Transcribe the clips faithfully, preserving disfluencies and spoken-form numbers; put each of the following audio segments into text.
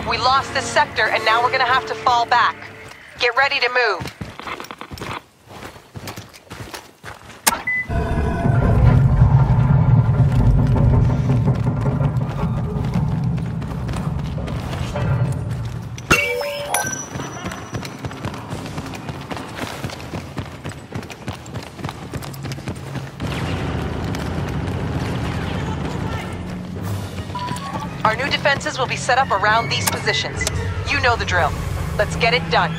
We lost this sector, and now we're gonna have to fall back. Get ready to move. Our new defenses will be set up around these positions. You know the drill. Let's get it done.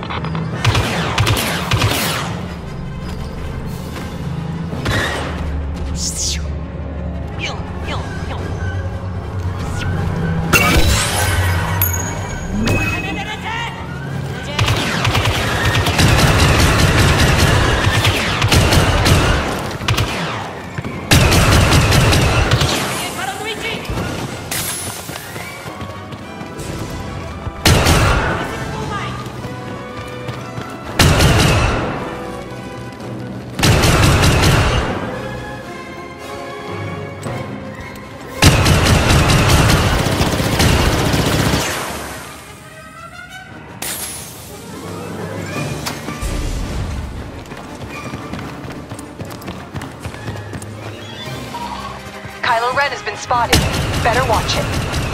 Has been spotted. Better watch it.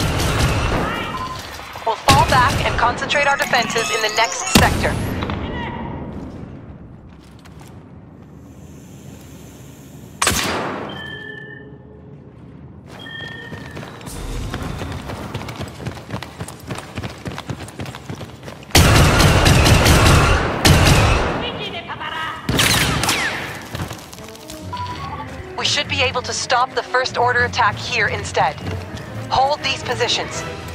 We'll fall back and concentrate our defenses in the next sector. We should be able to stop the First Order attack here instead. Hold these positions.